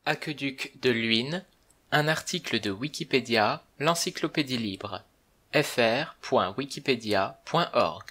Aqueduc de Luynes, un article de Wikipédia, l'encyclopédie libre, fr.wikipedia.org.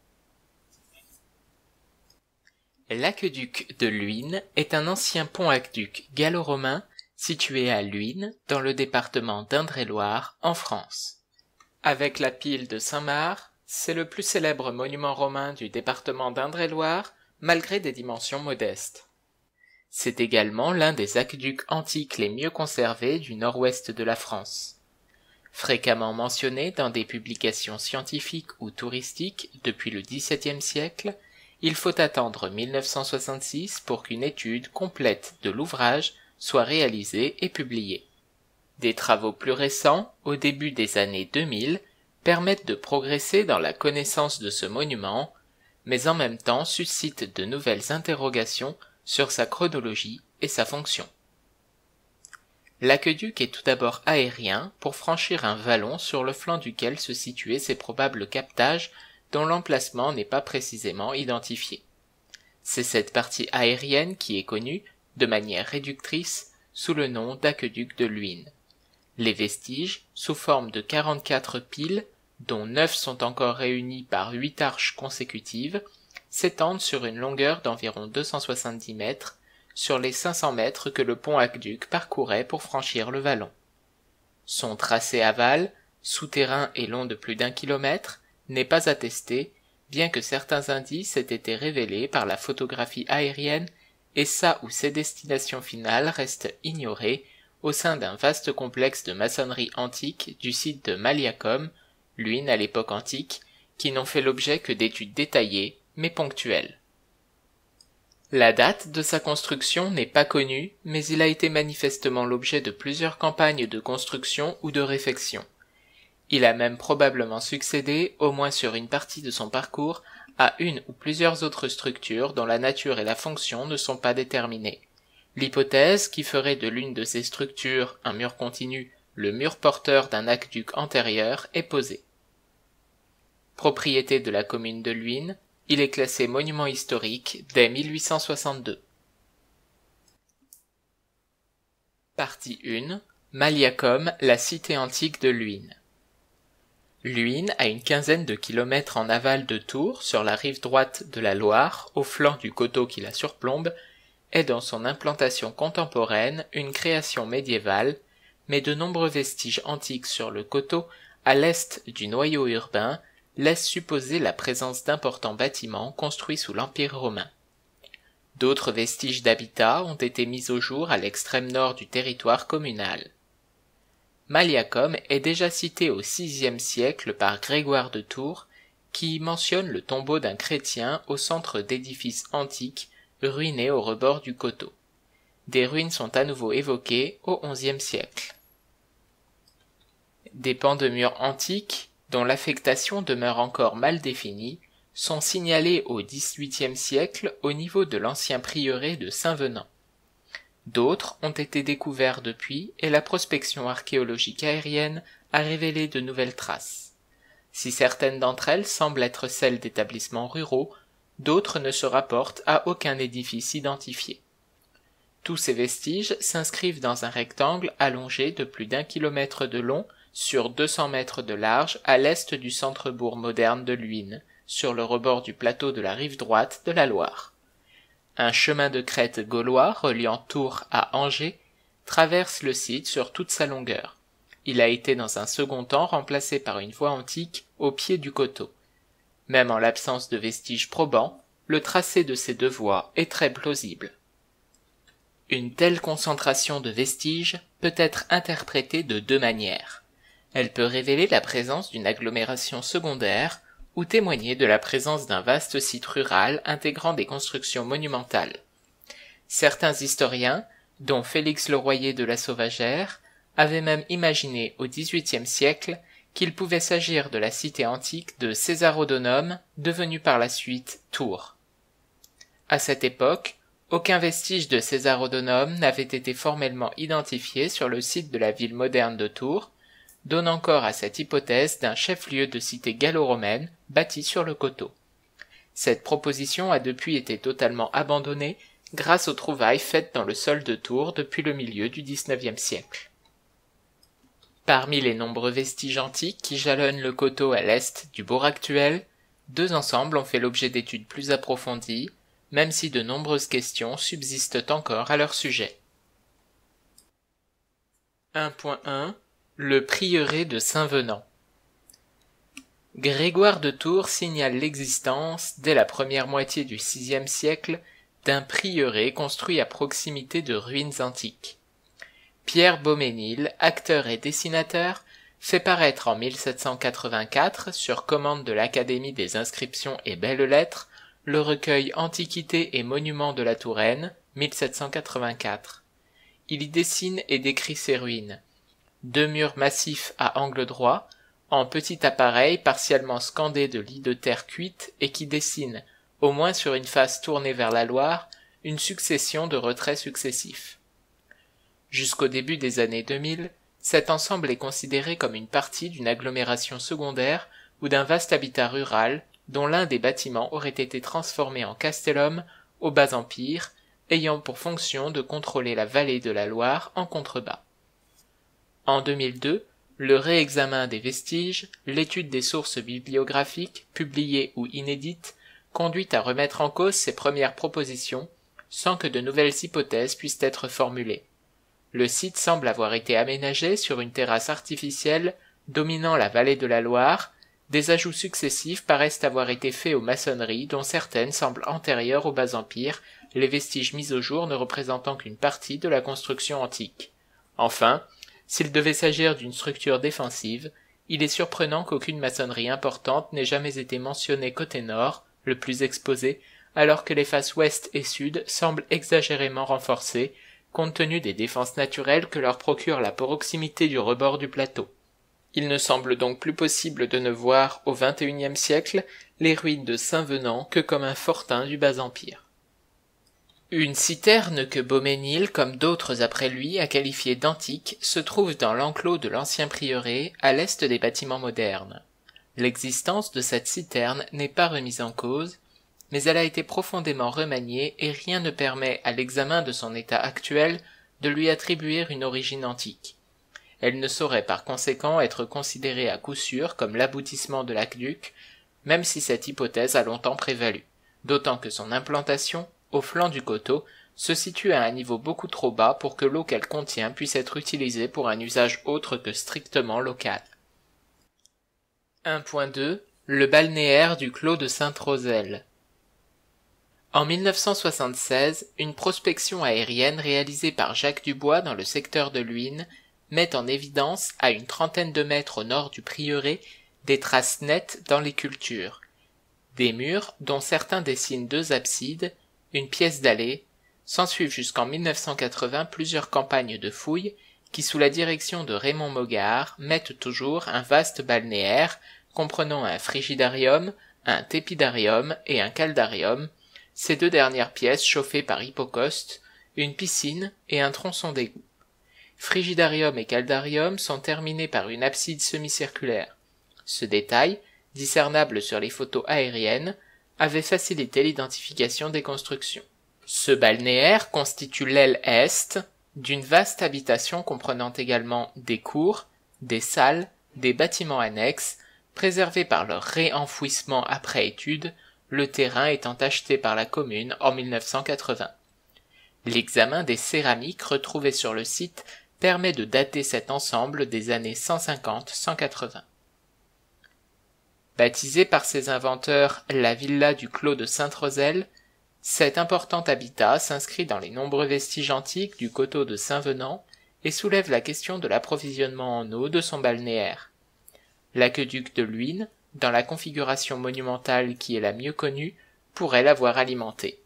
L'aqueduc de Luynes est un ancien pont-aqueduc gallo-romain situé à Luynes, dans le département d'Indre-et-Loire, en France. Avec la pile de Saint-Marc, c'est le plus célèbre monument romain du département d'Indre-et-Loire, malgré des dimensions modestes. C'est également l'un des aqueducs antiques les mieux conservés du nord-ouest de la France. Fréquemment mentionné dans des publications scientifiques ou touristiques depuis le XVIIe siècle, il faut attendre 1966 pour qu'une étude complète de l'ouvrage soit réalisée et publiée. Des travaux plus récents, au début des années 2000, permettent de progresser dans la connaissance de ce monument, mais en même temps suscitent de nouvelles interrogations sur sa chronologie et sa fonction. L'aqueduc est tout d'abord aérien pour franchir un vallon sur le flanc duquel se situaient ses probables captages dont l'emplacement n'est pas précisément identifié. C'est cette partie aérienne qui est connue, de manière réductrice, sous le nom d'aqueduc de Luynes. Les vestiges, sous forme de 44 piles, dont 9 sont encore réunies par 8 arches consécutives, s'étendent sur une longueur d'environ 270 mètres, sur les 500 mètres que le pont-aqueduc parcourait pour franchir le vallon. Son tracé aval, souterrain et long de plus d'1 kilomètre, n'est pas attesté, bien que certains indices aient été révélés par la photographie aérienne et sa ou ses destinations finales restent ignorées au sein d'un vaste complexe de maçonnerie antique du site de Maliacum, Luynes à l'époque antique, qui n'ont fait l'objet que d'études détaillées, mais ponctuelles. La date de sa construction n'est pas connue, mais il a été manifestement l'objet de plusieurs campagnes de construction ou de réfection. Il a même probablement succédé, au moins sur une partie de son parcours, à une ou plusieurs autres structures dont la nature et la fonction ne sont pas déterminées. L'hypothèse qui ferait de l'une de ces structures un mur continu, le mur porteur d'un aqueduc antérieur, est posée. Propriété de la commune de Luynes, il est classé monument historique dès 1862. Partie 1. Maliacum, la cité antique de Luynes. Luynes, à une quinzaine de kilomètres en aval de Tours, sur la rive droite de la Loire, au flanc du coteau qui la surplombe, est dans son implantation contemporaine une création médiévale, mais de nombreux vestiges antiques sur le coteau, à l'est du noyau urbain, laissent supposer la présence d'importants bâtiments construits sous l'Empire romain. D'autres vestiges d'habitat ont été mis au jour à l'extrême nord du territoire communal. Maliacum est déjà cité au VIe siècle par Grégoire de Tours, qui y mentionne le tombeau d'un chrétien au centre d'édifices antiques ruinés au rebord du coteau. Des ruines sont à nouveau évoquées au XIe siècle. Des pans de murs antiques, dont l'affectation demeure encore mal définie, sont signalés au XVIIIe siècle au niveau de l'ancien prieuré de Saint-Venant. D'autres ont été découverts depuis et la prospection archéologique aérienne a révélé de nouvelles traces. Si certaines d'entre elles semblent être celles d'établissements ruraux, d'autres ne se rapportent à aucun édifice identifié. Tous ces vestiges s'inscrivent dans un rectangle allongé de plus d'1 kilomètre de long sur 200 mètres de large à l'est du centre-bourg moderne de Luynes, sur le rebord du plateau de la rive droite de la Loire. Un chemin de crête gaulois reliant Tours à Angers traverse le site sur toute sa longueur. Il a été dans un second temps remplacé par une voie antique au pied du coteau. Même en l'absence de vestiges probants, le tracé de ces deux voies est très plausible. Une telle concentration de vestiges peut être interprétée de deux manières. Elle peut révéler la présence d'une agglomération secondaire ou témoigner de la présence d'un vaste site rural intégrant des constructions monumentales. Certains historiens, dont Félix Leroyer de la Sauvagère, avaient même imaginé au XVIIIe siècle qu'il pouvait s'agir de la cité antique de Césarodonum, devenue par la suite Tours. À cette époque, aucun vestige de Césarodonum n'avait été formellement identifié sur le site de la ville moderne de Tours, donnant corps à cette hypothèse d'un chef-lieu de cité gallo-romaine bâti sur le coteau. Cette proposition a depuis été totalement abandonnée grâce aux trouvailles faites dans le sol de Tours depuis le milieu du XIXe siècle. Parmi les nombreux vestiges antiques qui jalonnent le coteau à l'est du bourg actuel, 2 ensembles ont fait l'objet d'études plus approfondies, même si de nombreuses questions subsistent encore à leur sujet. 1.1 Le prieuré de Saint-Venant. Grégoire de Tours signale l'existence, dès la première moitié du VIe siècle, d'un prieuré construit à proximité de ruines antiques. Pierre Beaumesnil, acteur et dessinateur, fait paraître en 1784, sur commande de l'Académie des inscriptions et belles-lettres, le recueil Antiquités et monuments de la Touraine, 1784. Il y dessine et décrit ces ruines. 2 murs massifs à angle droit, en petit appareil partiellement scandé de lits de terre cuite et qui dessinent, au moins sur une face tournée vers la Loire, une succession de retraits successifs. Jusqu'au début des années 2000, cet ensemble est considéré comme une partie d'une agglomération secondaire ou d'un vaste habitat rural dont l'un des bâtiments aurait été transformé en castellum au Bas-Empire, ayant pour fonction de contrôler la vallée de la Loire en contrebas. En 2002, le réexamen des vestiges, l'étude des sources bibliographiques, publiées ou inédites, conduit à remettre en cause ces premières propositions, sans que de nouvelles hypothèses puissent être formulées. Le site semble avoir été aménagé sur une terrasse artificielle dominant la vallée de la Loire. Des ajouts successifs paraissent avoir été faits aux maçonneries dont certaines semblent antérieures au Bas-Empire, les vestiges mis au jour ne représentant qu'une partie de la construction antique. Enfin, s'il devait s'agir d'une structure défensive, il est surprenant qu'aucune maçonnerie importante n'ait jamais été mentionnée côté nord, le plus exposé, alors que les faces ouest et sud semblent exagérément renforcées, compte tenu des défenses naturelles que leur procure la proximité du rebord du plateau. Il ne semble donc plus possible de ne voir, au XXIe siècle, les ruines de Saint-Venant que comme un fortin du Bas-Empire. Une citerne que Beaumesnil, comme d'autres après lui, a qualifiée d'antique, se trouve dans l'enclos de l'ancien prieuré, à l'est des bâtiments modernes. L'existence de cette citerne n'est pas remise en cause, mais elle a été profondément remaniée et rien ne permet à l'examen de son état actuel de lui attribuer une origine antique. Elle ne saurait par conséquent être considérée à coup sûr comme l'aboutissement de l'aqueduc, même si cette hypothèse a longtemps prévalu, d'autant que son implantation, au flanc du coteau, se situe à un niveau beaucoup trop bas pour que l'eau qu'elle contient puisse être utilisée pour un usage autre que strictement local. 1.2 Le balnéaire du clos de Sainte-Roselle. En 1976, une prospection aérienne réalisée par Jacques Dubois dans le secteur de Luynes met en évidence, à une trentaine de mètres au nord du prieuré, des traces nettes dans les cultures. Des murs, dont certains dessinent 2 absides, une pièce d'allée, s'ensuivent jusqu'en 1980 plusieurs campagnes de fouilles qui, sous la direction de Raymond Mogard, mettent au jour un vaste balnéaire comprenant un frigidarium, un tépidarium et un caldarium, ces 2 dernières pièces chauffées par hypocauste, une piscine et un tronçon d'égout. Frigidarium et caldarium sont terminés par une abside semi-circulaire. Ce détail, discernable sur les photos aériennes, avait facilité l'identification des constructions. Ce balnéaire constitue l'aile est d'une vaste habitation comprenant également des cours, des salles, des bâtiments annexes, préservés par leur réenfouissement après étude, le terrain étant acheté par la commune en 1980. L'examen des céramiques retrouvées sur le site permet de dater cet ensemble des années 150-180. Baptisée par ses inventeurs la villa du clos de Sainte-Roselle, cet important habitat s'inscrit dans les nombreux vestiges antiques du coteau de Saint-Venant et soulève la question de l'approvisionnement en eau de son balnéaire. L'aqueduc de Luynes, dans la configuration monumentale qui est la mieux connue, pourrait l'avoir alimenté.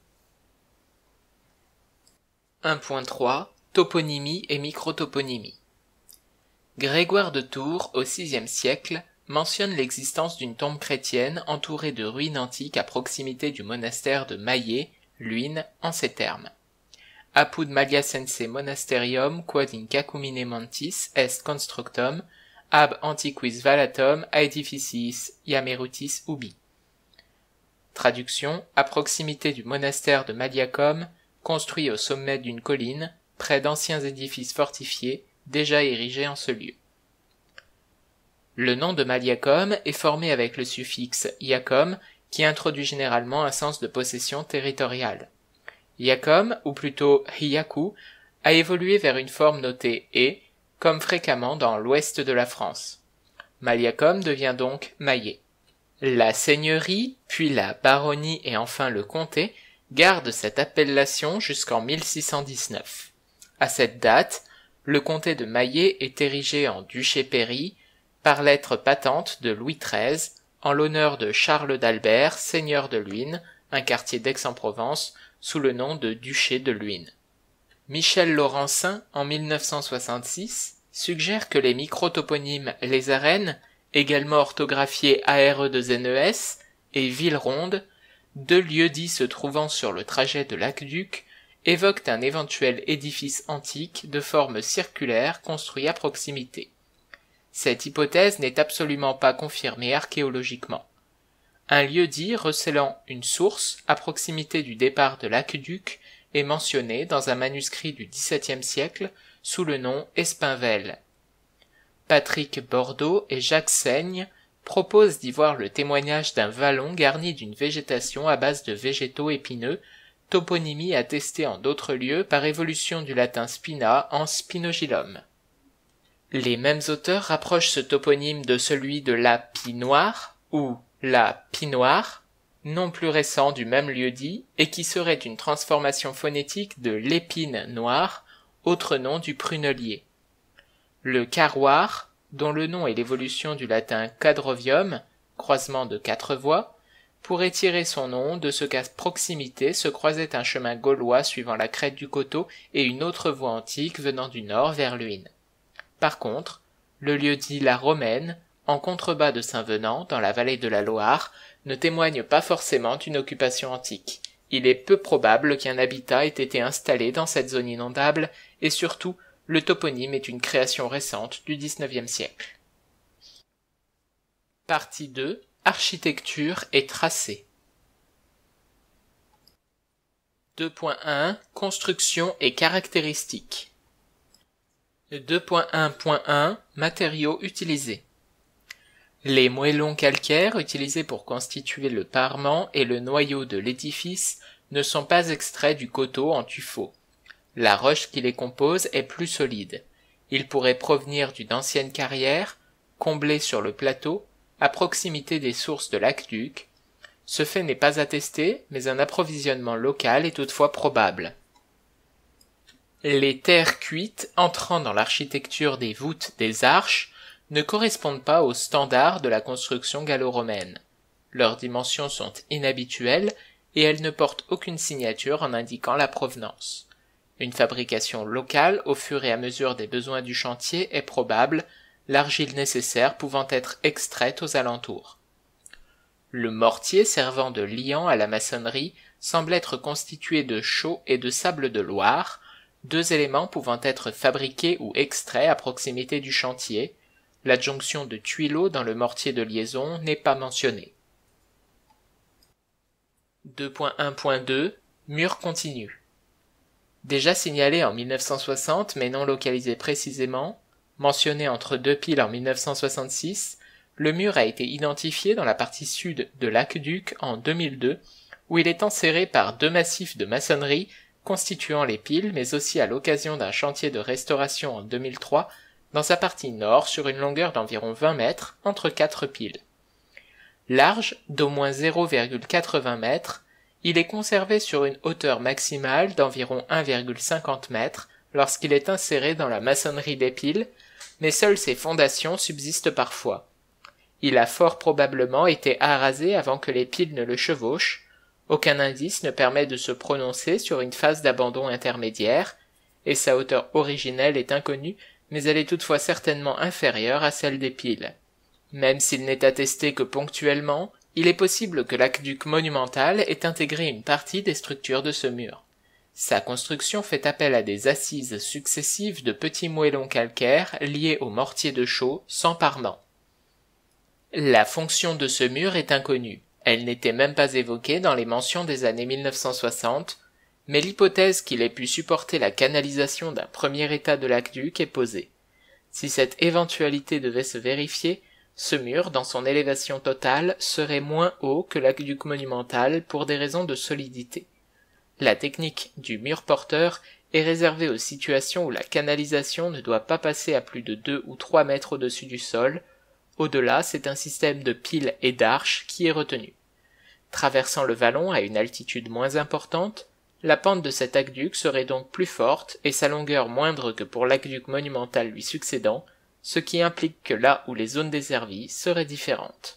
1.3 Toponymie et microtoponymie. Grégoire de Tours, au VIe siècle, mentionne l'existence d'une tombe chrétienne entourée de ruines antiques à proximité du monastère de Maillé, Luynes, en ces termes. Apud Maliacense monasterium quod in cacumine montis est constructum, ab antiquis valatum aedificiis Iamerutis ubi. Traduction, à proximité du monastère de Maliacum, construit au sommet d'une colline, près d'anciens édifices fortifiés, déjà érigés en ce lieu. Le nom de Maliacum est formé avec le suffixe iacum qui introduit généralement un sens de possession territoriale. Iacum, ou plutôt Hiyaku, a évolué vers une forme notée e, comme fréquemment dans l'ouest de la France. Maliacum devient donc Maillé. La seigneurie, puis la baronnie et enfin le comté gardent cette appellation jusqu'en 1619. À cette date, le comté de Maillé est érigé en duché-pairie par lettre patente de Louis XIII en l'honneur de Charles d'Albert, seigneur de Luynes, un quartier d'Aix-en-Provence, sous le nom de duché de Luynes. Michel Laurencin, en 1966, suggère que les microtoponymes Les Arènes, également orthographiés ARE2NES, et Villeronde, deux lieux-dits se trouvant sur le trajet de l'aqueduc, évoquent un éventuel édifice antique de forme circulaire construit à proximité. Cette hypothèse n'est absolument pas confirmée archéologiquement. Un lieu-dit recélant une source à proximité du départ de l'aqueduc est mentionné dans un manuscrit du XVIIe siècle sous le nom Espinvel. Patrick Bordeaux et Jacques Saigne proposent d'y voir le témoignage d'un vallon garni d'une végétation à base de végétaux épineux, toponymie attestée en d'autres lieux par évolution du latin spina en spinogillum. Les mêmes auteurs rapprochent ce toponyme de celui de la Pie-Noire ou la Pinoire, nom plus récent du même lieu-dit et qui serait une transformation phonétique de l'épine noire, autre nom du prunelier. Le carroir, dont le nom est l'évolution du latin cadrovium, croisement de quatre voies, pourrait tirer son nom de ce qu'à proximité se croisait un chemin gaulois suivant la crête du coteau et une autre voie antique venant du nord vers Luynes. Par contre, le lieu-dit La Romaine, en contrebas de Saint-Venant, dans la vallée de la Loire, ne témoigne pas forcément d'une occupation antique. Il est peu probable qu'un habitat ait été installé dans cette zone inondable, et surtout, le toponyme est une création récente du XIXe siècle. Partie 2. Architecture et tracé. 2.1. Construction et caractéristiques. 2.1.1 Matériaux utilisés. Les moellons calcaires utilisés pour constituer le parement et le noyau de l'édifice ne sont pas extraits du coteau en tuffeau. La roche qui les compose est plus solide. Ils pourraient provenir d'une ancienne carrière, comblée sur le plateau, à proximité des sources de l'aqueduc. Ce fait n'est pas attesté, mais un approvisionnement local est toutefois probable. Les terres cuites entrant dans l'architecture des voûtes des arches ne correspondent pas aux standards de la construction gallo-romaine. Leurs dimensions sont inhabituelles et elles ne portent aucune signature en indiquant la provenance. Une fabrication locale au fur et à mesure des besoins du chantier est probable, l'argile nécessaire pouvant être extraite aux alentours. Le mortier servant de liant à la maçonnerie semble être constitué de chaux et de sable de Loire, deux éléments pouvant être fabriqués ou extraits à proximité du chantier. L'adjonction de tuileaux dans le mortier de liaison n'est pas mentionnée. 2.1.2 Mur continu. Déjà signalé en 1960 mais non localisé précisément, mentionné entre deux piles en 1966, le mur a été identifié dans la partie sud de l'aqueduc en 2002, où il est enserré par deux massifs de maçonnerie constituant les piles, mais aussi à l'occasion d'un chantier de restauration en 2003, dans sa partie nord sur une longueur d'environ 20 mètres entre quatre piles. Large d'au moins 0,80 mètres, il est conservé sur une hauteur maximale d'environ 1,50 mètres lorsqu'il est inséré dans la maçonnerie des piles, mais seules ses fondations subsistent parfois. Il a fort probablement été arasé avant que les piles ne le chevauchent. Aucun indice ne permet de se prononcer sur une phase d'abandon intermédiaire, et sa hauteur originelle est inconnue, mais elle est toutefois certainement inférieure à celle des piles. Même s'il n'est attesté que ponctuellement, il est possible que l'aqueduc monumental ait intégré une partie des structures de ce mur. Sa construction fait appel à des assises successives de petits moellons calcaires liés au mortier de chaux sans parement. La fonction de ce mur est inconnue. Elle n'était même pas évoquée dans les mentions des années 1960, mais l'hypothèse qu'il ait pu supporter la canalisation d'un premier état de l'aqueduc est posée. Si cette éventualité devait se vérifier, ce mur, dans son élévation totale, serait moins haut que l'aqueduc monumental pour des raisons de solidité. La technique du mur porteur est réservée aux situations où la canalisation ne doit pas passer à plus de 2 ou 3 mètres au-dessus du sol. Au-delà, c'est un système de piles et d'arches qui est retenu. Traversant le vallon à une altitude moins importante, la pente de cet aqueduc serait donc plus forte et sa longueur moindre que pour l'aqueduc monumental lui succédant, ce qui implique que là où les zones desservies seraient différentes.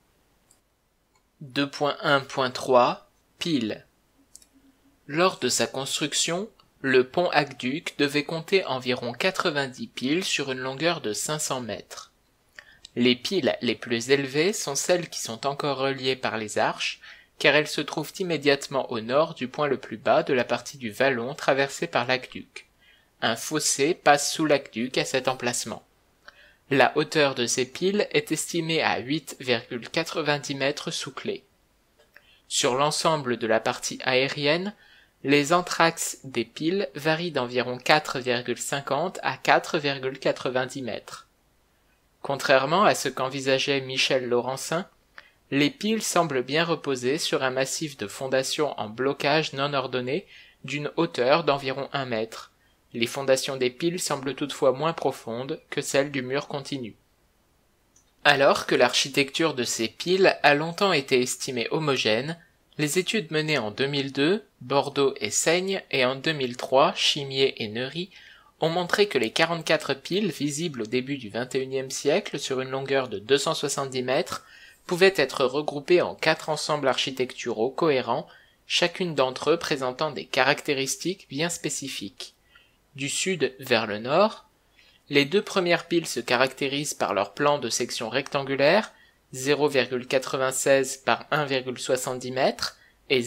2.1.3 Piles. Lors de sa construction, le pont aqueduc devait compter environ 90 piles sur une longueur de 500 mètres. Les piles les plus élevées sont celles qui sont encore reliées par les arches, car elles se trouvent immédiatement au nord du point le plus bas de la partie du vallon traversée par l'aqueduc. Un fossé passe sous l'aqueduc à cet emplacement. La hauteur de ces piles est estimée à 8,90 mètres sous clé. Sur l'ensemble de la partie aérienne, les anthrax des piles varient d'environ 4,50 à 4,90 mètres. Contrairement à ce qu'envisageait Michel Laurencin, les piles semblent bien reposer sur un massif de fondations en blocage non ordonné d'une hauteur d'environ 1 mètre. Les fondations des piles semblent toutefois moins profondes que celles du mur continu. Alors que l'architecture de ces piles a longtemps été estimée homogène, les études menées en 2002, Bordeaux et Seigne, et en 2003, Chimier et Neury, ont montré que les 44 piles visibles au début du XXIe siècle sur une longueur de 270 mètres pouvaient être regroupées en 4 ensembles architecturaux cohérents, chacune d'entre eux présentant des caractéristiques bien spécifiques. Du sud vers le nord, les 2 premières piles se caractérisent par leur plan de section rectangulaire, 0,96 par 1,70 mètres et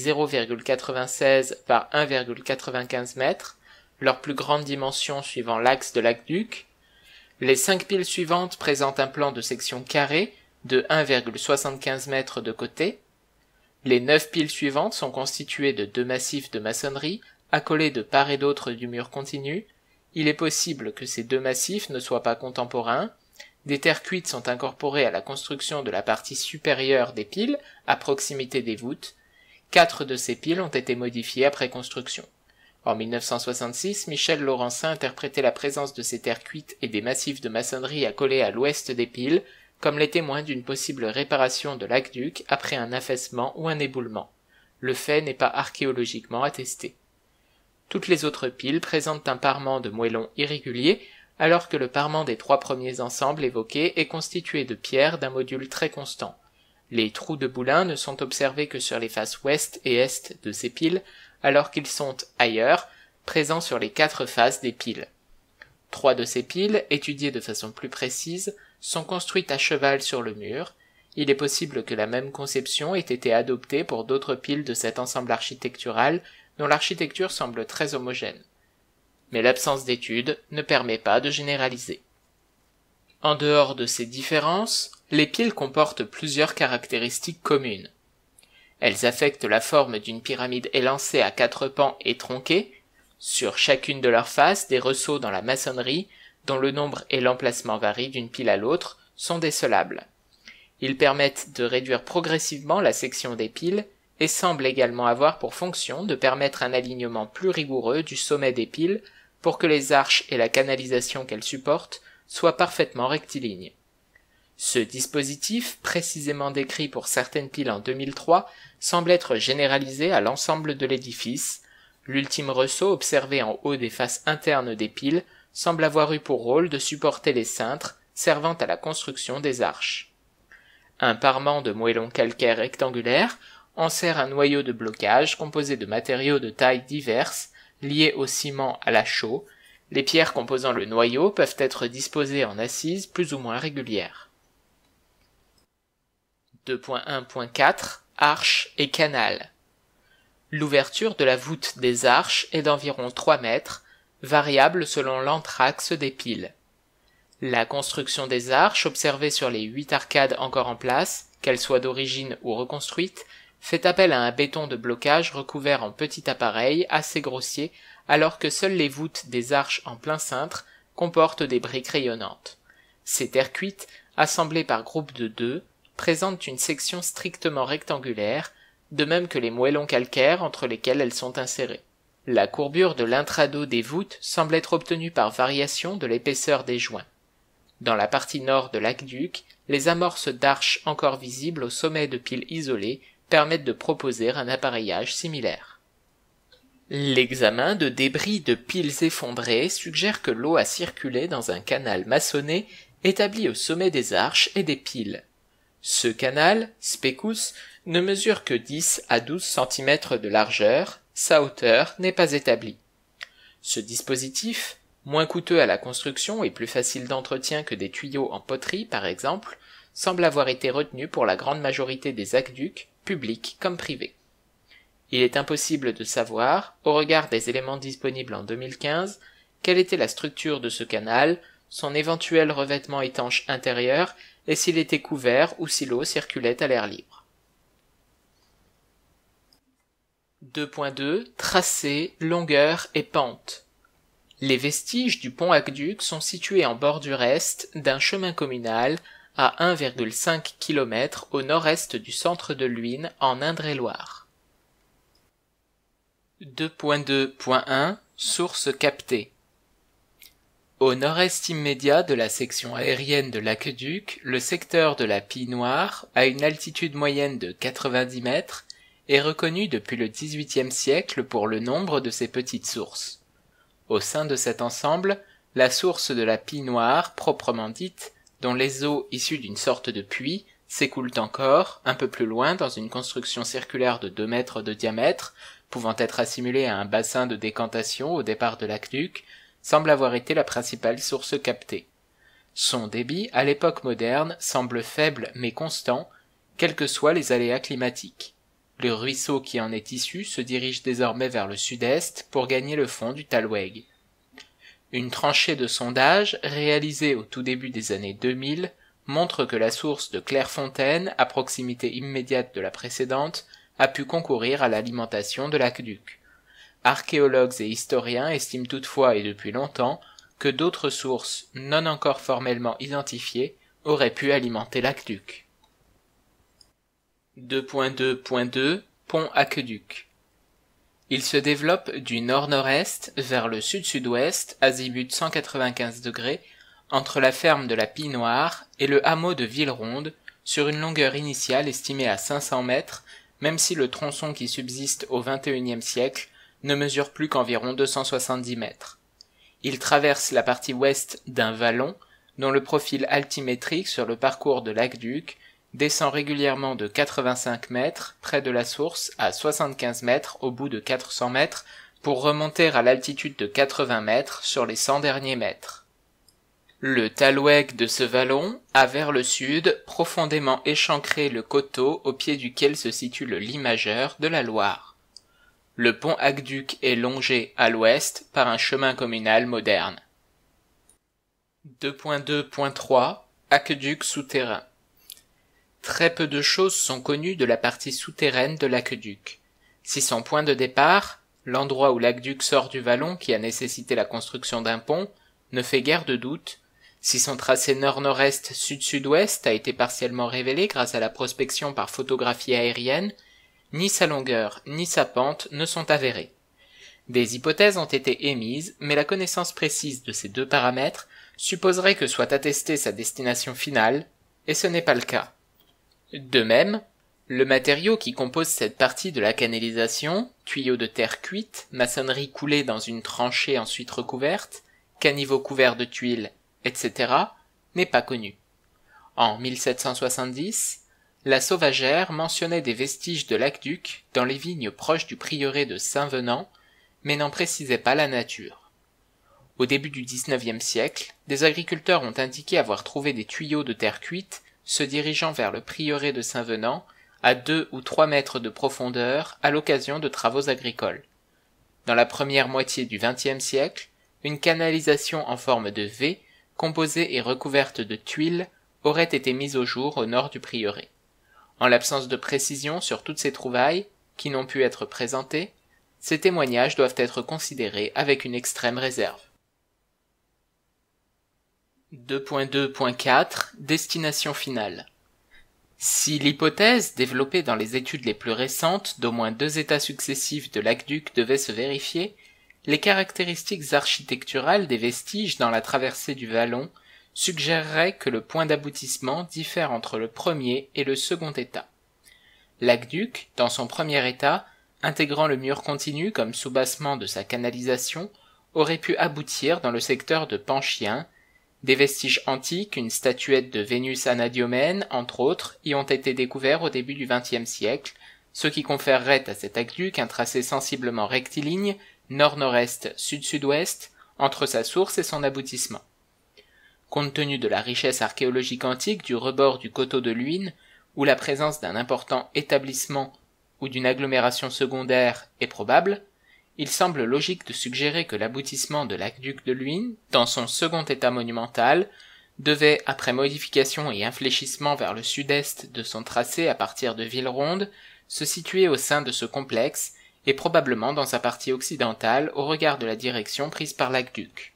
0,96 par 1,95 mètres, leur plus grande dimension suivant l'axe de l'aqueduc. Les 5 piles suivantes présentent un plan de section carré de 1,75 mètres de côté. Les 9 piles suivantes sont constituées de 2 massifs de maçonnerie, accolés de part et d'autre du mur continu. Il est possible que ces 2 massifs ne soient pas contemporains. Des terres cuites sont incorporées à la construction de la partie supérieure des piles, à proximité des voûtes. 4 de ces piles ont été modifiées après construction. En 1966, Michel Laurencin interprétait la présence de ces terres cuites et des massifs de maçonnerie accolés à l'ouest des piles comme les témoins d'une possible réparation de l'aqueduc après un affaissement ou un éboulement. Le fait n'est pas archéologiquement attesté. Toutes les autres piles présentent un parement de moellons irrégulier, alors que le parement des 3 premiers ensembles évoqués est constitué de pierres d'un module très constant. Les trous de boulins ne sont observés que sur les faces ouest et est de ces piles, alors qu'ils sont, ailleurs, présents sur les 4 faces des piles. 3 de ces piles, étudiées de façon plus précise, sont construites à cheval sur le mur. Il est possible que la même conception ait été adoptée pour d'autres piles de cet ensemble architectural, dont l'architecture semble très homogène. Mais l'absence d'études ne permet pas de généraliser. En dehors de ces différences, les piles comportent plusieurs caractéristiques communes. Elles affectent la forme d'une pyramide élancée à 4 pans et tronqués, sur chacune de leurs faces des ressauts dans la maçonnerie, dont le nombre et l'emplacement varient d'une pile à l'autre, sont décelables. Ils permettent de réduire progressivement la section des piles et semblent également avoir pour fonction de permettre un alignement plus rigoureux du sommet des piles pour que les arches et la canalisation qu'elles supportent soient parfaitement rectilignes. Ce dispositif, précisément décrit pour certaines piles en 2003, semble être généralisé à l'ensemble de l'édifice. L'ultime ressaut observé en haut des faces internes des piles semble avoir eu pour rôle de supporter les cintres servant à la construction des arches. Un parement de moellons calcaires rectangulaires enserre un noyau de blocage composé de matériaux de tailles diverses liés au ciment à la chaux. Les pierres composant le noyau peuvent être disposées en assises plus ou moins régulières. 2.1.4 Arches et canal. L'ouverture de la voûte des arches est d'environ 3 mètres, variable selon l'anthrax des piles. La construction des arches, observée sur les 8 arcades encore en place, qu'elles soient d'origine ou reconstruites, fait appel à un béton de blocage recouvert en petit appareil assez grossier, alors que seules les voûtes des arches en plein cintre comportent des briques rayonnantes. Ces terres cuites, assemblées par groupes de 2, présentent une section strictement rectangulaire, de même que les moellons calcaires entre lesquels elles sont insérées. La courbure de l'intrado des voûtes semble être obtenue par variation de l'épaisseur des joints. Dans la partie nord de l'aqueduc, les amorces d'arches encore visibles au sommet de piles isolées permettent de proposer un appareillage similaire. L'examen de débris de piles effondrées suggère que l'eau a circulé dans un canal maçonné établi au sommet des arches et des piles. Ce canal, specus, ne mesure que 10 à 12 cm de largeur, sa hauteur n'est pas établie. Ce dispositif, moins coûteux à la construction et plus facile d'entretien que des tuyaux en poterie par exemple, semble avoir été retenu pour la grande majorité des aqueducs, publics comme privés. Il est impossible de savoir, au regard des éléments disponibles en 2015, quelle était la structure de ce canal, son éventuel revêtement étanche intérieur et s'il était couvert ou si l'eau circulait à l'air libre. 2.2 Tracé, longueur et pente. Les vestiges du pont aqueduc sont situés en bordure est d'un chemin communal à 1,5 km au nord-est du centre de Luynes en Indre-et-Loire. 2.2.1 Source captée. Au nord-est immédiat de la section aérienne de l'aqueduc, le secteur de la Pie Noire, à une altitude moyenne de 90 mètres, est reconnu depuis le XVIIIe siècle pour le nombre de ses petites sources. Au sein de cet ensemble, la source de la Pie Noire, proprement dite, dont les eaux issues d'une sorte de puits s'écoulent encore, un peu plus loin dans une construction circulaire de 2 mètres de diamètre, pouvant être assimilée à un bassin de décantation au départ de l'aqueduc, semble avoir été la principale source captée. Son débit, à l'époque moderne, semble faible mais constant, quels que soient les aléas climatiques. Le ruisseau qui en est issu se dirige désormais vers le sud-est pour gagner le fond du Talweg. Une tranchée de sondage, réalisée au tout début des années 2000, montre que la source de Clairefontaine, à proximité immédiate de la précédente, a pu concourir à l'alimentation de l'aqueduc. Archéologues et historiens estiment toutefois et depuis longtemps que d'autres sources, non encore formellement identifiées, auraient pu alimenter l'aqueduc. 2.2.2 Pont aqueduc. Il se développe du nord-nord-est vers le sud-sud-ouest, azimut 195 degrés, entre la ferme de la Pie Noire et le hameau de Villeronde, sur une longueur initiale estimée à 500 mètres, même si le tronçon qui subsiste au XXIe siècle ne mesure plus qu'environ 270 mètres. Il traverse la partie ouest d'un vallon, dont le profil altimétrique sur le parcours de l'aqueduc descend régulièrement de 85 mètres près de la source à 75 mètres au bout de 400 mètres pour remonter à l'altitude de 80 mètres sur les 100 derniers mètres. Le Talweg de ce vallon a vers le sud profondément échancré le coteau au pied duquel se situe le lit majeur de la Loire. Le pont aqueduc est longé à l'ouest par un chemin communal moderne. 2.2.3 Aqueduc souterrain. Très peu de choses sont connues de la partie souterraine de l'aqueduc. Si son point de départ, l'endroit où l'aqueduc sort du vallon qui a nécessité la construction d'un pont, ne fait guère de doute, si son tracé nord-nord-est sud-sud-ouest a été partiellement révélé grâce à la prospection par photographie aérienne, ni sa longueur ni sa pente ne sont avérées. Des hypothèses ont été émises, mais la connaissance précise de ces deux paramètres supposerait que soit attestée sa destination finale, et ce n'est pas le cas. De même, le matériau qui compose cette partie de la canalisation, tuyaux de terre cuite, maçonnerie coulée dans une tranchée ensuite recouverte, caniveau couvert de tuiles, etc., n'est pas connu. En 1770, la Sauvagère mentionnait des vestiges de l'aqueduc dans les vignes proches du prieuré de Saint-Venant, mais n'en précisait pas la nature. Au début du XIXe siècle, des agriculteurs ont indiqué avoir trouvé des tuyaux de terre cuite se dirigeant vers le prieuré de Saint-Venant à 2 ou 3 mètres de profondeur à l'occasion de travaux agricoles. Dans la première moitié du XXe siècle, une canalisation en forme de V, composée et recouverte de tuiles, aurait été mise au jour au nord du prieuré. En l'absence de précision sur toutes ces trouvailles, qui n'ont pu être présentées, ces témoignages doivent être considérés avec une extrême réserve. 2.2.4 Destination finale. Si l'hypothèse, développée dans les études les plus récentes d'au moins 2 états successifs de l'aqueduc devait se vérifier, les caractéristiques architecturales des vestiges dans la traversée du vallon suggéreraient que le point d'aboutissement diffère entre le premier et le second état. L'aqueduc, dans son premier état, intégrant le mur continu comme soubassement de sa canalisation, aurait pu aboutir dans le secteur de Panchien. Des vestiges antiques, une statuette de Vénus Anadyomène, entre autres, y ont été découverts au début du XXe siècle, ce qui conférerait à cet aqueduc un tracé sensiblement rectiligne, nord-nord-est, sud-sud-ouest, entre sa source et son aboutissement. Compte tenu de la richesse archéologique antique du rebord du coteau de Luynes, où la présence d'un important établissement ou d'une agglomération secondaire est probable, il semble logique de suggérer que l'aboutissement de l'aqueduc de Luynes, dans son second état monumental, devait, après modification et infléchissement vers le sud-est de son tracé à partir de Villeronde, se situer au sein de ce complexe et probablement dans sa partie occidentale au regard de la direction prise par l'aqueduc.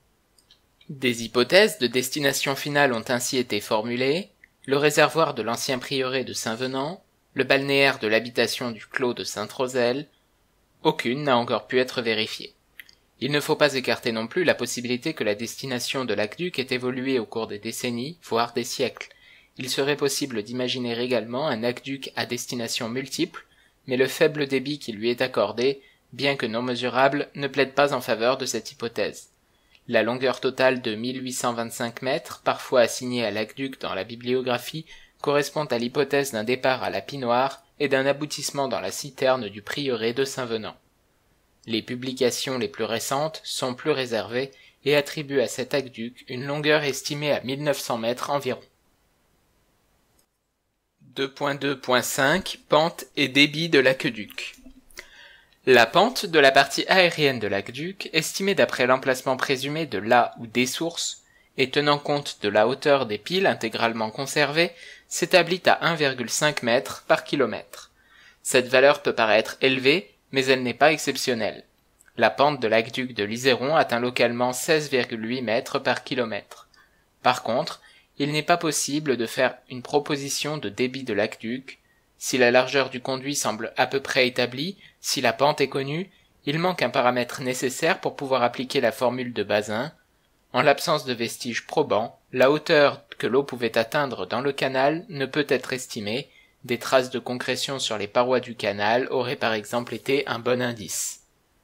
Des hypothèses de destination finale ont ainsi été formulées, le réservoir de l'ancien prieuré de Saint-Venant, le balnéaire de l'habitation du clos de Sainte-Roselle. Aucune n'a encore pu être vérifiée. Il ne faut pas écarter non plus la possibilité que la destination de l'aqueduc ait évolué au cours des décennies, voire des siècles. Il serait possible d'imaginer également un aqueduc à destination multiple, mais le faible débit qui lui est accordé, bien que non mesurable, ne plaide pas en faveur de cette hypothèse. La longueur totale de 1825 mètres, parfois assignée à l'aqueduc dans la bibliographie, correspond à l'hypothèse d'un départ à la Pinoire et d'un aboutissement dans la citerne du prieuré de Saint-Venant. Les publications les plus récentes sont plus réservées et attribuent à cet aqueduc une longueur estimée à 1900 mètres environ. 2.2.5 Pente et débit de l'aqueduc. La pente de la partie aérienne de l'aqueduc, estimée d'après l'emplacement présumé de la ou des sources, et tenant compte de la hauteur des piles intégralement conservées, s'établit à 1,5 m par kilomètre. Cette valeur peut paraître élevée, mais elle n'est pas exceptionnelle. La pente de l'aqueduc de l'Iséron atteint localement 16,8 m par kilomètre. Par contre, il n'est pas possible de faire une proposition de débit de l'aqueduc. Si la largeur du conduit semble à peu près établie, si la pente est connue, il manque un paramètre nécessaire pour pouvoir appliquer la formule de Bazin. En l'absence de vestiges probants, la hauteur que l'eau pouvait atteindre dans le canal ne peut être estimée. Des traces de concrétion sur les parois du canal auraient par exemple été un bon indice.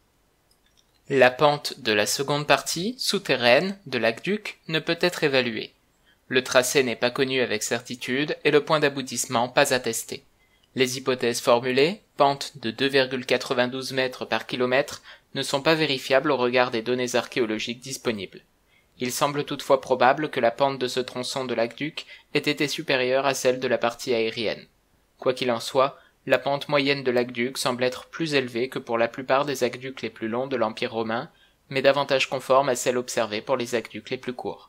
La pente de la seconde partie, souterraine, de l'aqueduc ne peut être évaluée. Le tracé n'est pas connu avec certitude et le point d'aboutissement pas attesté. Les hypothèses formulées, pente de 2,92 m par kilomètre, ne sont pas vérifiables au regard des données archéologiques disponibles. Il semble toutefois probable que la pente de ce tronçon de l'aqueduc ait été supérieure à celle de la partie aérienne. Quoi qu'il en soit, la pente moyenne de l'aqueduc semble être plus élevée que pour la plupart des aqueducs les plus longs de l'Empire romain, mais davantage conforme à celle observée pour les aqueducs les plus courts.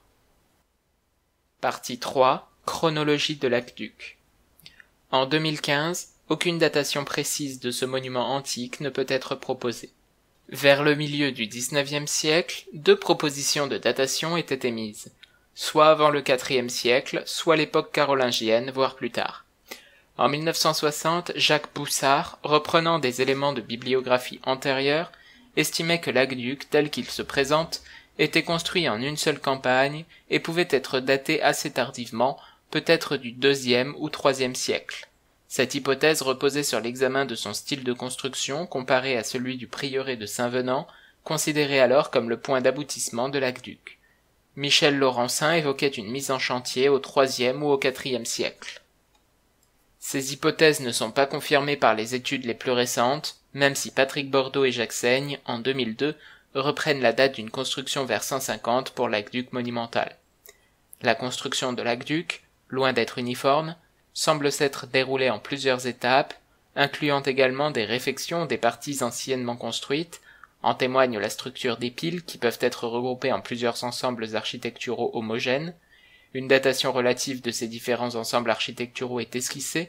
Partie 3. Chronologie de l'aqueduc. En 2015, aucune datation précise de ce monument antique ne peut être proposée. Vers le milieu du XIXe siècle, 2 propositions de datation étaient émises, soit avant le IVe siècle, soit l'époque carolingienne, voire plus tard. En 1960, Jacques Boussard, reprenant des éléments de bibliographie antérieure, estimait que l'aqueduc, tel qu'il se présente, était construit en une seule campagne et pouvait être daté assez tardivement, peut-être du IIe ou IIIe siècle. Cette hypothèse reposait sur l'examen de son style de construction comparé à celui du prieuré de Saint-Venant, considéré alors comme le point d'aboutissement de l'aqueduc. Michel Laurencin évoquait une mise en chantier au IIIe ou au IVe siècle. Ces hypothèses ne sont pas confirmées par les études les plus récentes, même si Patrick Bordeaux et Jacques Saigne, en 2002, reprennent la date d'une construction vers 150 pour l'aqueduc monumental. La construction de l'aqueduc, loin d'être uniforme, semble s'être déroulée en plusieurs étapes, incluant également des réfections des parties anciennement construites. En témoigne la structure des piles qui peuvent être regroupées en plusieurs ensembles architecturaux homogènes. Une datation relative de ces différents ensembles architecturaux est esquissée,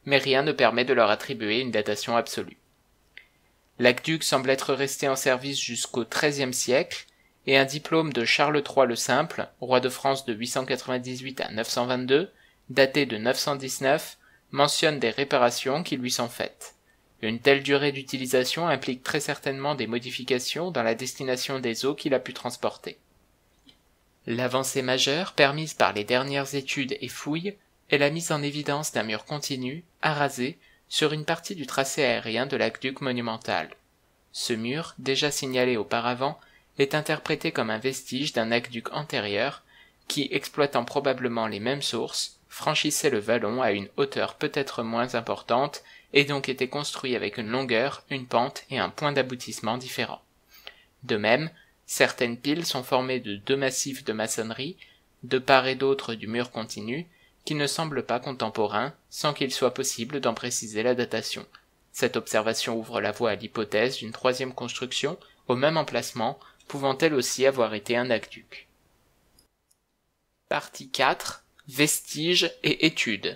mais rien ne permet de leur attribuer une datation absolue. L'aqueduc semble être resté en service jusqu'au XIIIe siècle, et un diplôme de Charles III le Simple, roi de France de 898 à 922, daté de 919, mentionne des réparations qui lui sont faites. Une telle durée d'utilisation implique très certainement des modifications dans la destination des eaux qu'il a pu transporter. L'avancée majeure permise par les dernières études et fouilles est la mise en évidence d'un mur continu, arasé, sur une partie du tracé aérien de l'aqueduc monumental. Ce mur, déjà signalé auparavant, est interprété comme un vestige d'un aqueduc antérieur qui, exploitant probablement les mêmes sources, franchissait le vallon à une hauteur peut-être moins importante et donc était construit avec une longueur, une pente et un point d'aboutissement différents. De même, certaines piles sont formées de deux massifs de maçonnerie, de part et d'autre du mur continu, qui ne semblent pas contemporains, sans qu'il soit possible d'en préciser la datation. Cette observation ouvre la voie à l'hypothèse d'une troisième construction, au même emplacement, pouvant elle aussi avoir été un aqueduc. Partie 4. Vestiges et études.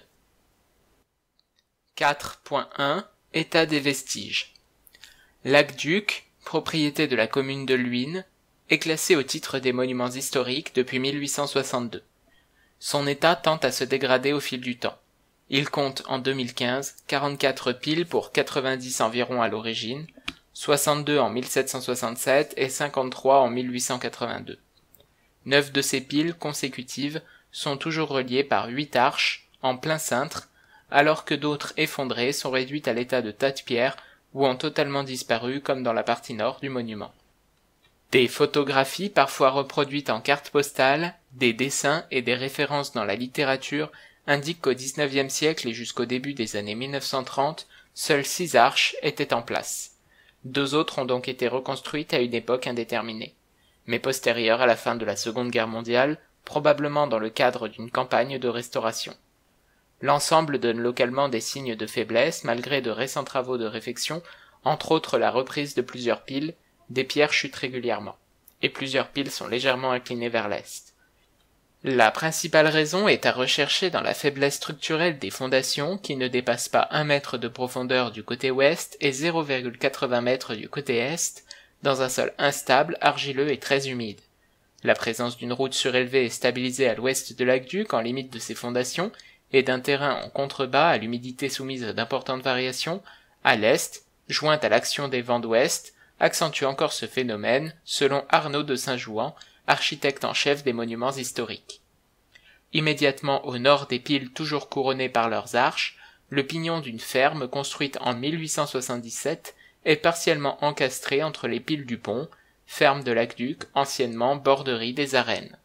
4.1. État des vestiges. L'aqueduc, propriété de la commune de Luynes, est classé au titre des monuments historiques depuis 1862. Son état tend à se dégrader au fil du temps. Il compte en 2015 44 piles pour 90 environ à l'origine, 62 en 1767 et 53 en 1882. 9 de ces piles consécutives sont toujours reliées par 8 arches en plein cintre, alors que d'autres effondrées sont réduites à l'état de tas de pierres ou ont totalement disparu comme dans la partie nord du monument. Des photographies parfois reproduites en cartes postales, des dessins et des références dans la littérature indiquent qu'au XIXe siècle et jusqu'au début des années 1930, seules 6 arches étaient en place. 2 autres ont donc été reconstruites à une époque indéterminée, mais postérieure à la fin de la Seconde Guerre mondiale, probablement dans le cadre d'une campagne de restauration. L'ensemble donne localement des signes de faiblesse malgré de récents travaux de réfection, entre autres la reprise de plusieurs piles, des pierres chutent régulièrement, et plusieurs piles sont légèrement inclinées vers l'est. La principale raison est à rechercher dans la faiblesse structurelle des fondations qui ne dépassent pas 1 mètre de profondeur du côté ouest et 0,80 mètres du côté est, dans un sol instable, argileux et très humide. La présence d'une route surélevée et stabilisée à l'ouest de l'aqueduc en limite de ses fondations et d'un terrain en contrebas à l'humidité soumise à d'importantes variations, à l'est, jointe à l'action des vents d'ouest, accentue encore ce phénomène, selon Arnaud de Saint-Jouan, architecte en chef des monuments historiques. Immédiatement au nord des piles toujours couronnées par leurs arches, le pignon d'une ferme construite en 1877 est partiellement encastré entre les piles du pont, ferme de l'aqueduc, anciennement borderie des arènes.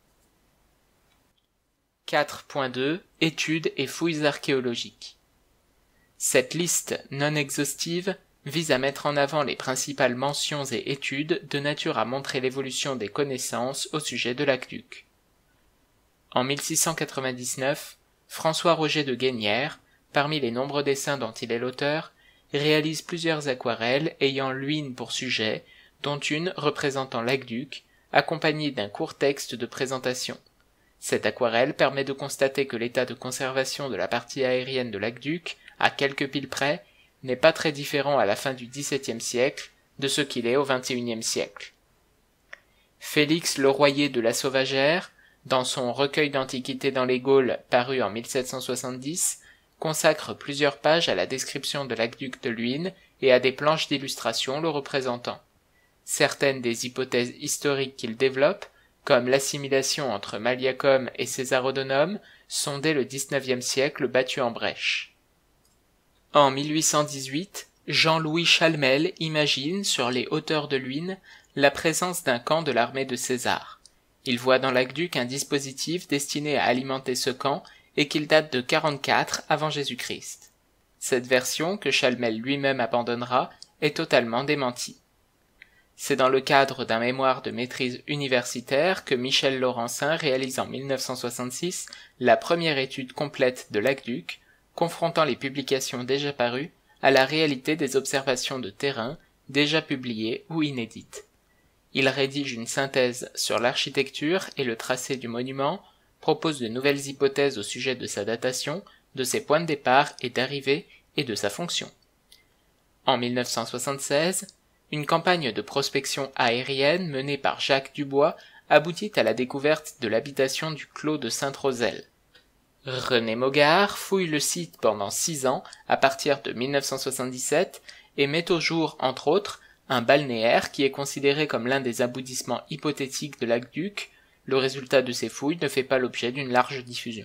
4.2 Études et fouilles archéologiques. Cette liste non exhaustive vise à mettre en avant les principales mentions et études de nature à montrer l'évolution des connaissances au sujet de l'aqueduc. En 1699, François-Roger de Guénières, parmi les nombreux dessins dont il est l'auteur, réalise plusieurs aquarelles ayant Luynes pour sujet, dont une représentant l'aqueduc, accompagnée d'un court texte de présentation. Cette aquarelle permet de constater que l'état de conservation de la partie aérienne de l'aqueduc, à quelques piles près, n'est pas très différent à la fin du XVIIe siècle de ce qu'il est au XXIe siècle. Félix Leroyer de la Sauvagère, dans son Recueil d'antiquités dans les Gaules paru en 1770, consacre plusieurs pages à la description de l'aqueduc de Luynes et à des planches d'illustration le représentant. Certaines des hypothèses historiques qu'il développe, comme l'assimilation entre Maliacum et Césarodonum, sont dès le XIXe siècle battues en brèche. En 1818, Jean-Louis Chalmel imagine, sur les hauteurs de Luynes, la présence d'un camp de l'armée de César. Il voit dans l'aqueduc un dispositif destiné à alimenter ce camp et qu'il date de 44 avant Jésus-Christ. Cette version, que Chalmel lui-même abandonnera, est totalement démentie. C'est dans le cadre d'un mémoire de maîtrise universitaire que Michel Laurencin réalise en 1966 la première étude complète de l'aqueduc, confrontant les publications déjà parues à la réalité des observations de terrain déjà publiées ou inédites. Il rédige une synthèse sur l'architecture et le tracé du monument, propose de nouvelles hypothèses au sujet de sa datation, de ses points de départ et d'arrivée et de sa fonction. En 1976, une campagne de prospection aérienne menée par Jacques Dubois aboutit à la découverte de l'habitation du clos de Sainte-Roselle. René Mogart fouille le site pendant 6 ans à partir de 1977 et met au jour, entre autres, un balnéaire qui est considéré comme l'un des aboutissements hypothétiques de l'aqueduc. Le résultat de ces fouilles ne fait pas l'objet d'une large diffusion.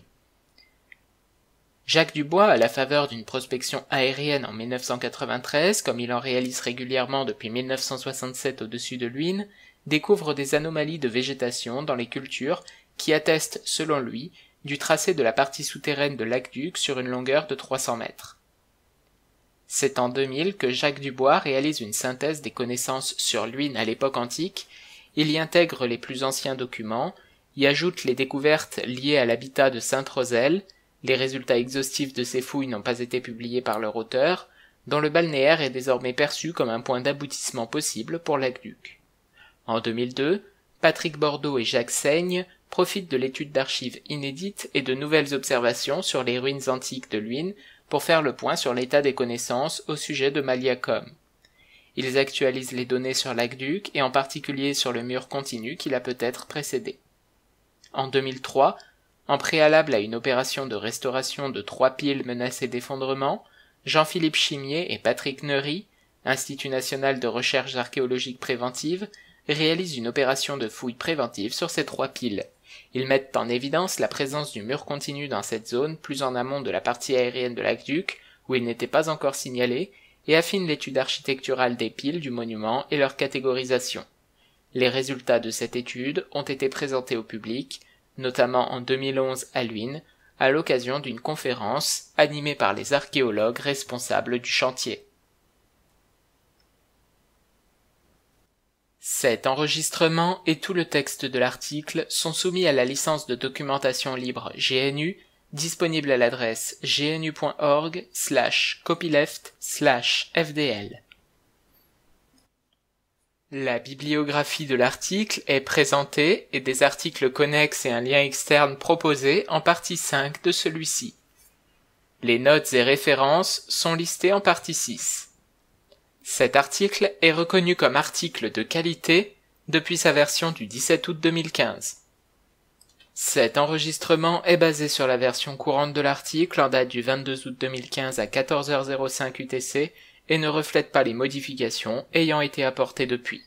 Jacques Dubois, à la faveur d'une prospection aérienne en 1993, comme il en réalise régulièrement depuis 1967 au-dessus de Luynes, découvre des anomalies de végétation dans les cultures qui attestent, selon lui, du tracé de la partie souterraine de l'aqueduc sur une longueur de 300 mètres. C'est en 2000 que Jacques Dubois réalise une synthèse des connaissances sur Luynes à l'époque antique. Il y intègre les plus anciens documents, y ajoute les découvertes liées à l'habitat de Sainte-Roselle. Les résultats exhaustifs de ces fouilles n'ont pas été publiés par leur auteur, dont le balnéaire est désormais perçu comme un point d'aboutissement possible pour l'aqueduc. En 2002, Patrick Bordeaux et Jacques Saigne profitent de l'étude d'archives inédites et de nouvelles observations sur les ruines antiques de Luynes pour faire le point sur l'état des connaissances au sujet de Maliacum. Ils actualisent les données sur l'aqueduc et en particulier sur le mur continu qui l'a peut-être précédé. En 2003, en préalable à une opération de restauration de 3 piles menacées d'effondrement, Jean-Philippe Chimier et Patrick Neury, Institut national de recherche archéologique préventive, réalisent une opération de fouille préventive sur ces 3 piles. Ils mettent en évidence la présence du mur continu dans cette zone plus en amont de la partie aérienne de l'aqueduc, où il n'était pas encore signalé, et affinent l'étude architecturale des piles du monument et leur catégorisation. Les résultats de cette étude ont été présentés au public, notamment en 2011 à Luynes, à l'occasion d'une conférence animée par les archéologues responsables du chantier. Cet enregistrement et tout le texte de l'article sont soumis à la licence de documentation libre GNU, disponible à l'adresse gnu.org/copyleft/fdl. La bibliographie de l'article est présentée et des articles connexes et un lien externe proposés en partie 5 de celui-ci. Les notes et références sont listées en partie 6. Cet article est reconnu comme article de qualité depuis sa version du 17 août 2015. Cet enregistrement est basé sur la version courante de l'article en date du 22 août 2015 à 14h05 UTC et ne reflète pas les modifications ayant été apportées depuis.